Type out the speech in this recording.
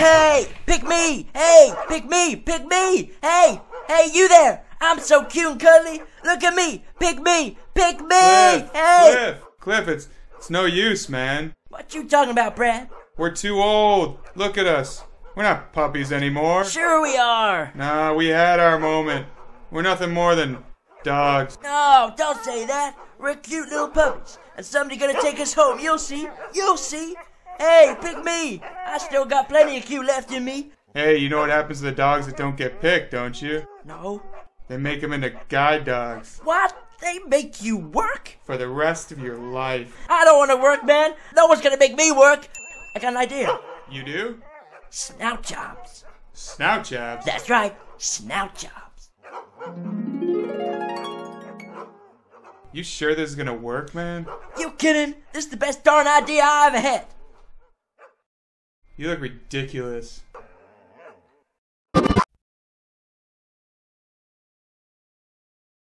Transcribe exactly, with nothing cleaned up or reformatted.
Hey, pick me! Hey, pick me! Pick me! Hey, hey, you there! I'm so cute and cuddly. Look at me! Pick me! Pick me! Cliff, Hey! Cliff, Cliff, it's it's no use, man. What you talking about, Brad? We're too old. Look at us. We're not puppies anymore. Sure we are. Nah, we had our moment. We're nothing more than dogs. No, don't say that. We're cute little puppies, and somebody gonna take us home. You'll see. You'll see. Hey, pick me. I still got plenty of cute left in me. Hey, you know what happens to the dogs that don't get picked, don't you? No. They make them into guide dogs. What? They make you work? For the rest of your life. I don't want to work, man. No one's gonna make me work. I got an idea. You do? Snout jobs. Snout jabs? That's right. Snout jobs. You sure this is gonna work, man? You kidding? This is the best darn idea I ever had. You look ridiculous.